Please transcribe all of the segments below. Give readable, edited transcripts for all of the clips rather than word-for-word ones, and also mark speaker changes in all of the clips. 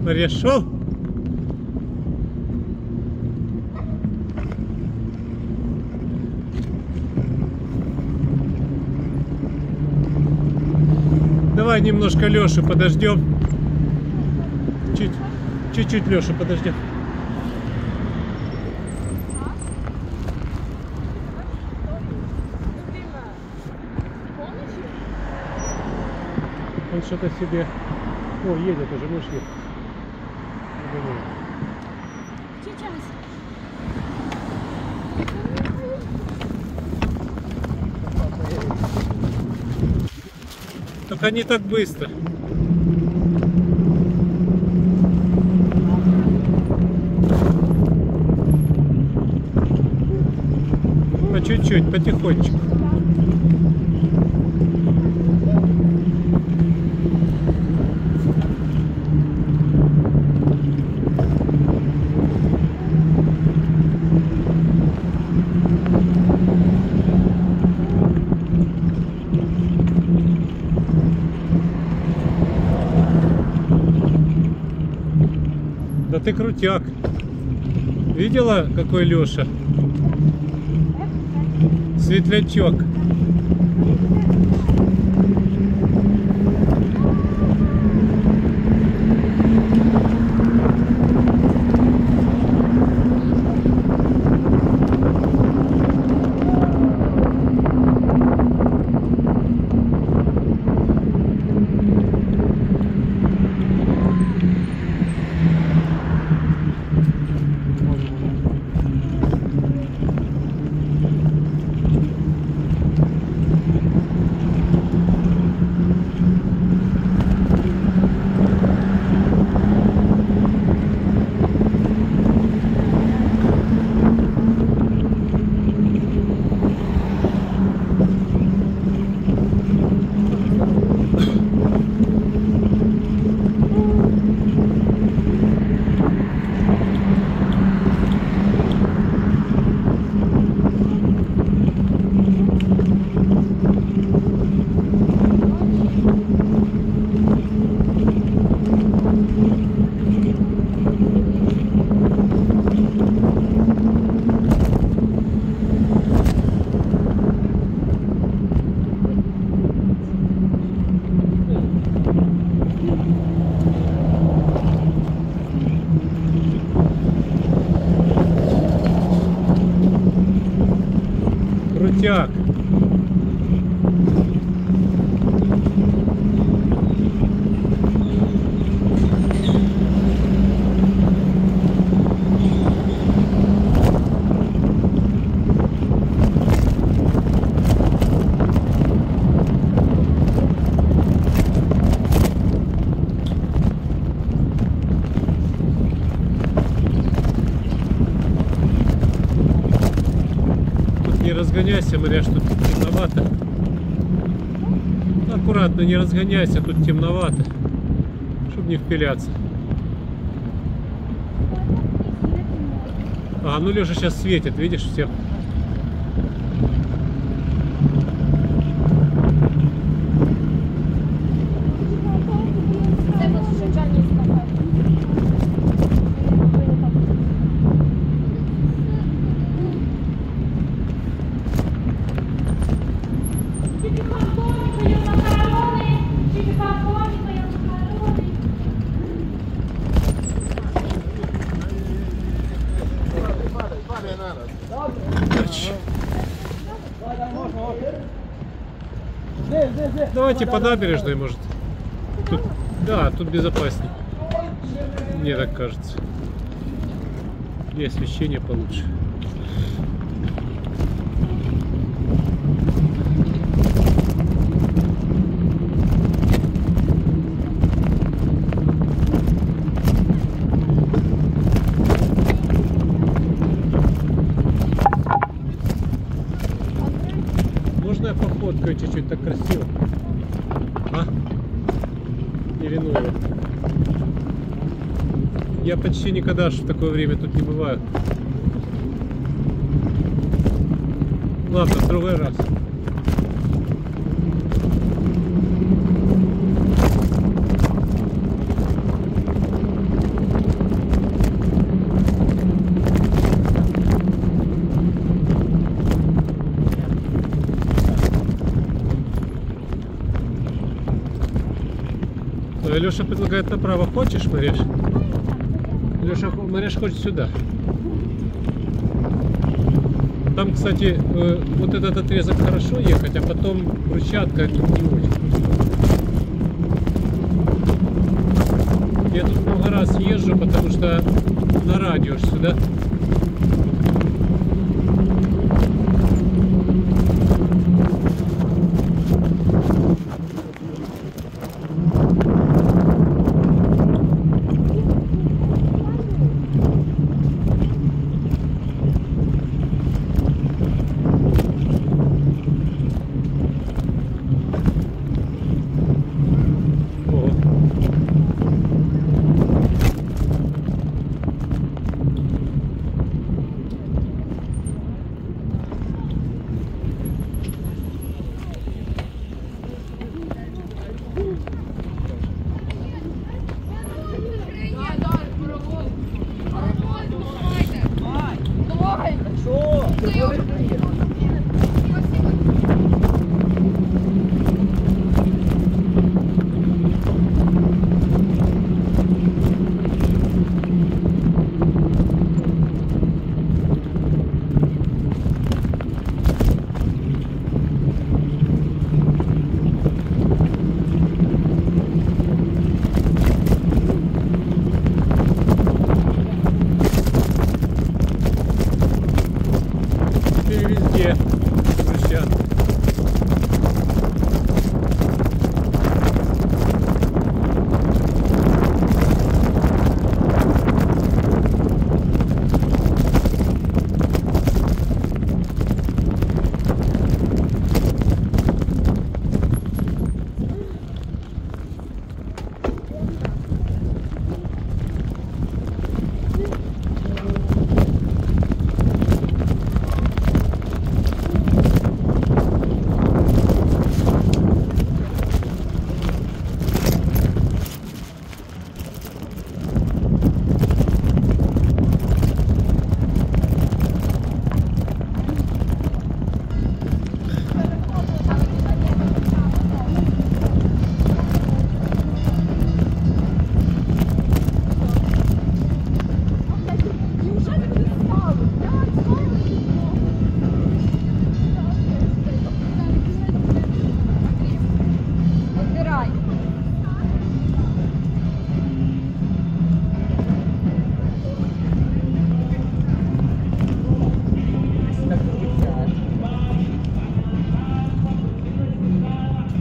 Speaker 1: Мария, шел? Давай немножко Лешу подождем. Чуть-чуть Лешу подождем. Он что-то себе... О, едет уже, можешь ехать.
Speaker 2: Сейчас.
Speaker 1: Только не так быстро. По чуть-чуть, потихонечку. Да ты крутяк. Видела, какой Леша? Светлячок. Крутяк. Не разгоняйся, Мария, что тут темновато. Аккуратно, не разгоняйся, тут темновато, чтобы не впиляться. А, ну Леша сейчас светит, видишь, всем. Давайте по набережной, может. Тут, да, тут безопаснее. Мне так кажется. И освещение получше. Можно я пофоткаю чуть-чуть, так красиво? А? Не вину его. Я почти никогда в такое время тут не бываю. Ладно, в другой раз. Леша предлагает направо. Хочешь, Мареш? Леша, Мареш хочет сюда. Там, кстати, вот этот отрезок хорошо ехать, а потом брусчатка не очень. Я тут много раз езжу, потому что на радио сюда. Везде брусчатка.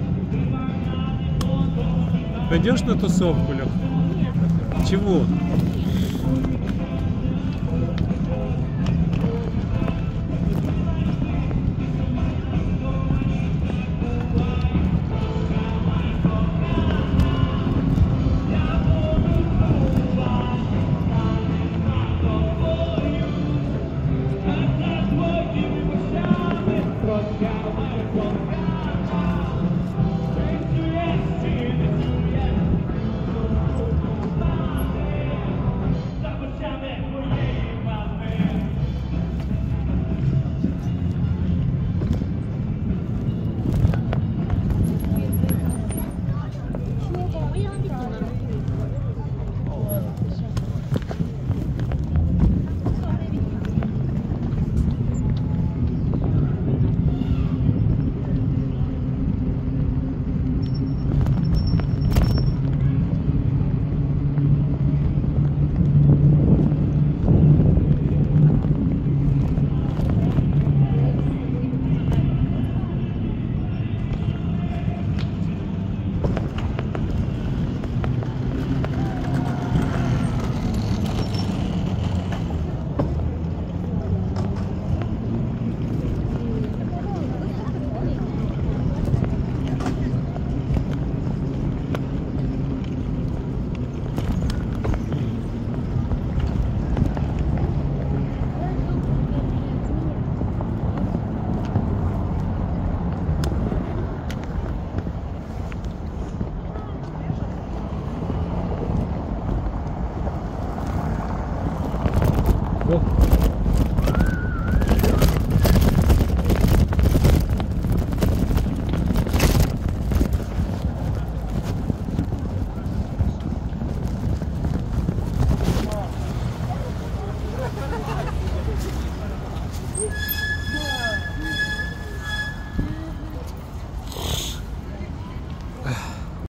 Speaker 1: Пойдешь на тусовку, Лех? Чего?